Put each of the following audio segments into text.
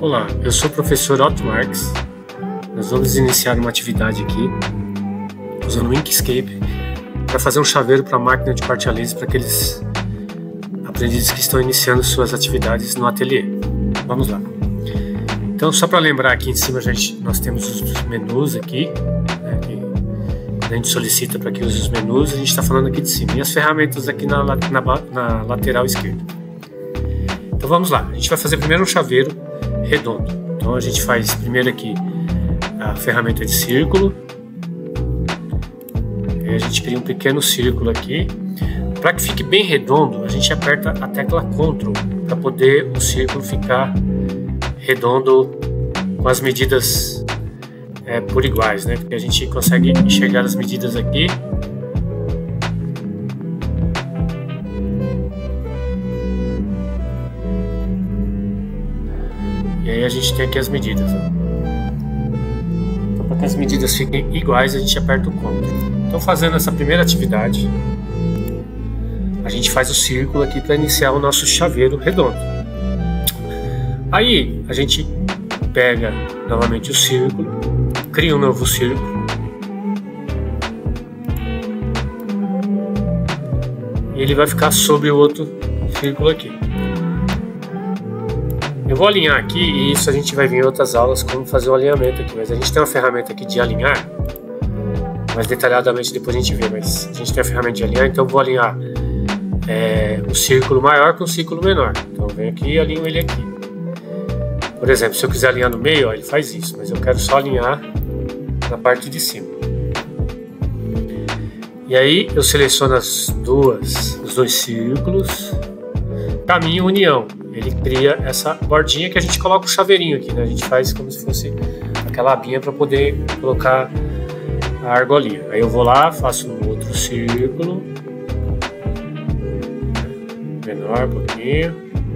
Olá, eu sou o professor Otto Marques. Nós vamos iniciar uma atividade aqui usando o Inkscape para fazer um chaveiro para a máquina de corte a laser para aqueles aprendizes que estão iniciando suas atividades no ateliê. Vamos lá. Então, só para lembrar, aqui em cima nós temos os menus aqui, né, que a gente solicita para que use os menus. A gente está falando aqui de cima, e as ferramentas aqui na lateral esquerda. Então vamos lá, a gente vai fazer primeiro um chaveiro redondo. Então a gente faz primeiro aqui a ferramenta de círculo. Aí a gente cria um pequeno círculo aqui. Para que fique bem redondo, a gente aperta a tecla Ctrl para poder o círculo ficar redondo com as medidas por iguais, né? Porque a gente consegue enxergar as medidas aqui. E aí a gente tem aqui as medidas. Então, para que as medidas fiquem iguais, a gente aperta o Ctrl. Então, fazendo essa primeira atividade, a gente faz o círculo aqui para iniciar o nosso chaveiro redondo. Aí a gente pega novamente o círculo, cria um novo círculo e ele vai ficar sobre o outro círculo aqui. Eu vou alinhar aqui, e isso a gente vai ver em outras aulas como fazer o alinhamento aqui, mas a gente tem uma ferramenta aqui de alinhar, mais detalhadamente depois a gente vê, mas a gente tem a ferramenta de alinhar, então eu vou alinhar o círculo maior com o círculo menor. Então eu venho aqui e alinho ele aqui. Por exemplo, se eu quiser alinhar no meio, ó, ele faz isso, mas eu quero só alinhar na parte de cima. E aí eu seleciono os dois círculos, caminho união. Ele cria essa bordinha que a gente coloca o chaveirinho aqui, né? A gente faz como se fosse aquela abinha para poder colocar a argolinha. Aí eu vou lá, faço um outro círculo, menor um pouquinho.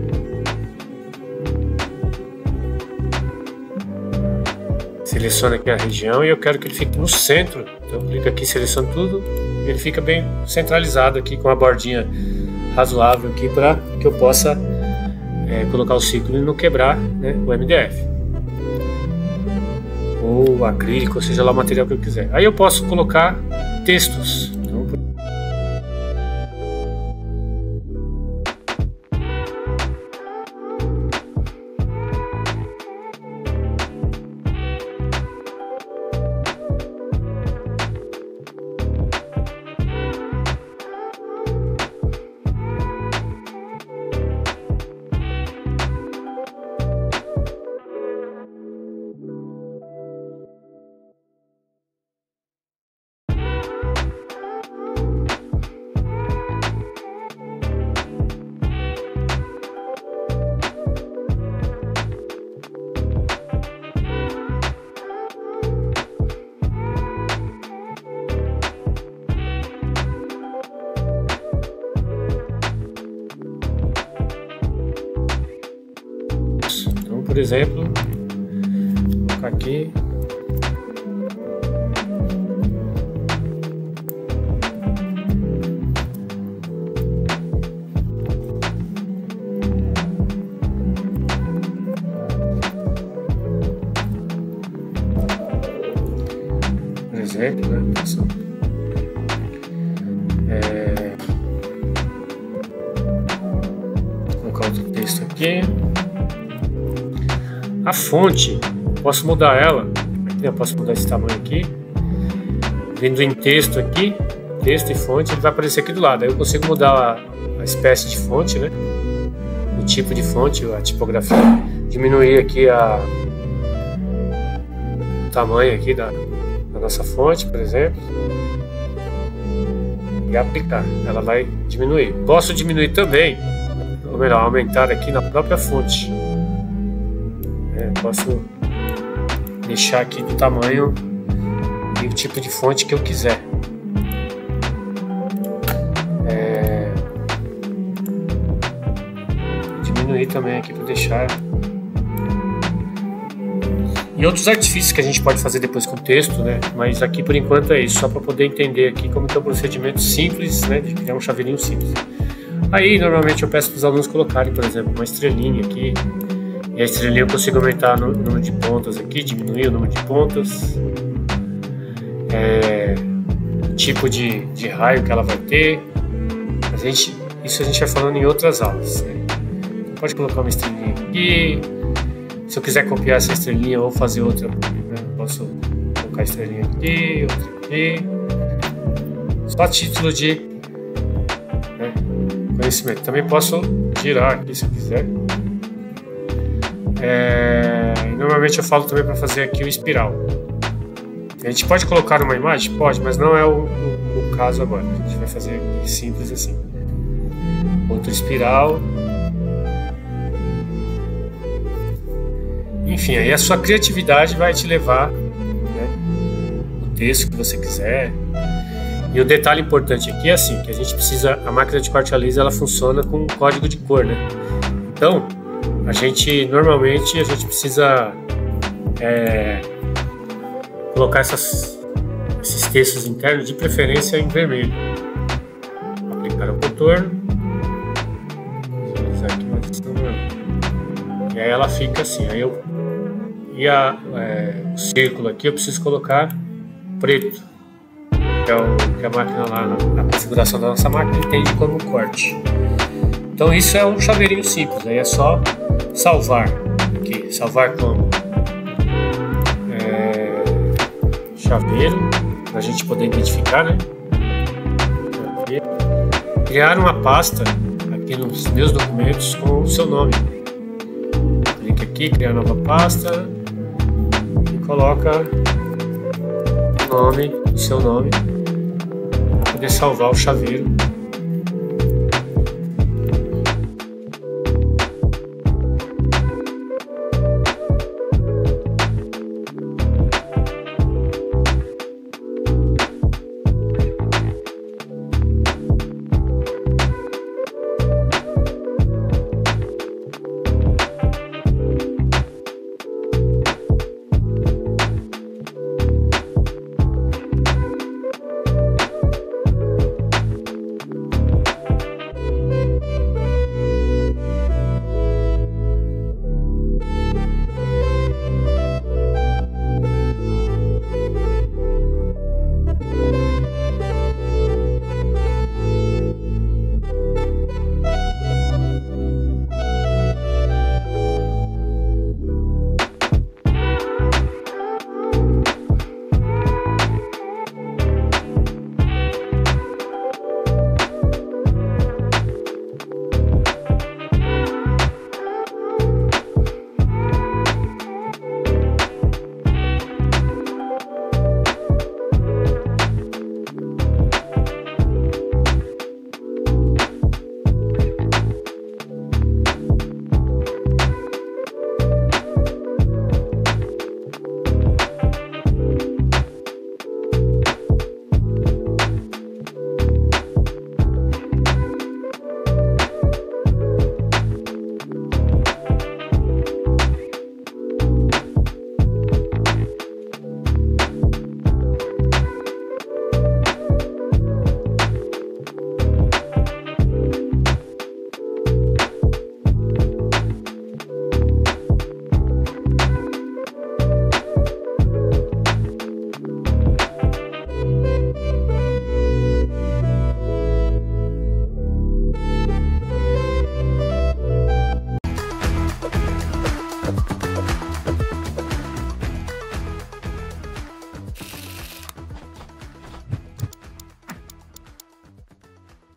Seleciono aqui a região e eu quero que ele fique no centro. Então eu clico aqui, seleciono tudo, e ele fica bem centralizado aqui com a bordinha razoável aqui para que eu possa colocar o círculo e não quebrar, né, o MDF ou acrílico, ou seja lá o material que eu quiser. Aí eu posso colocar textos. Por exemplo, vou colocar aqui. Por exemplo, né? Vou colocar outro texto aqui. A fonte, posso mudar ela, eu posso mudar esse tamanho aqui, vindo em texto aqui, texto e fonte, ele vai aparecer aqui do lado. Aí eu consigo mudar a espécie de fonte, né? O tipo de fonte, a tipografia, diminuir aqui o tamanho aqui da nossa fonte, por exemplo, e aplicar, ela vai diminuir. Posso diminuir também, ou melhor, aumentar aqui na própria fonte. Posso deixar aqui do tamanho e o tipo de fonte que eu quiser. Diminuir também aqui para deixar. E outros artifícios que a gente pode fazer depois com o texto, né? Mas aqui por enquanto é isso, só para poder entender aqui como que é o procedimento simples, né? De criar um chaveirinho simples. Aí normalmente eu peço para os alunos colocarem, por exemplo, uma estrelinha aqui E a estrelinha eu consigo aumentar o número de pontas aqui, diminuir o número de pontas, tipo de raio que ela vai ter. Isso a gente vai falando em outras aulas, né? Então, pode colocar uma estrelinha aqui. Se eu quiser copiar essa estrelinha ou fazer outra, né? Posso colocar a estrelinha aqui, outra aqui. Só a título de, né, conhecimento. Também posso girar aqui se eu quiser. Normalmente eu falo também para fazer aqui o espiral. A gente pode colocar uma imagem? Pode, mas não é o caso agora. A gente vai fazer aqui simples assim. Outro espiral. Enfim, aí a sua criatividade vai te levar, né, o texto que você quiser. E o detalhe importante aqui é assim, que a máquina de corte a laser, ela funciona com um código de cor, né? Então, normalmente a gente precisa colocar esses textos internos, de preferência em vermelho. Aplicar o contorno. E aí ela fica assim. O círculo aqui eu preciso colocar preto, que é o que a máquina lá na configuração da nossa máquina entende como corte. Então isso é um chaveirinho simples. Aí é só salvar aqui, salvar como chaveiro, para a gente poder identificar, né? Criar uma pasta aqui nos meus documentos com o seu nome. Clique aqui, criar nova pasta e coloca o seu nome, para poder salvar o chaveiro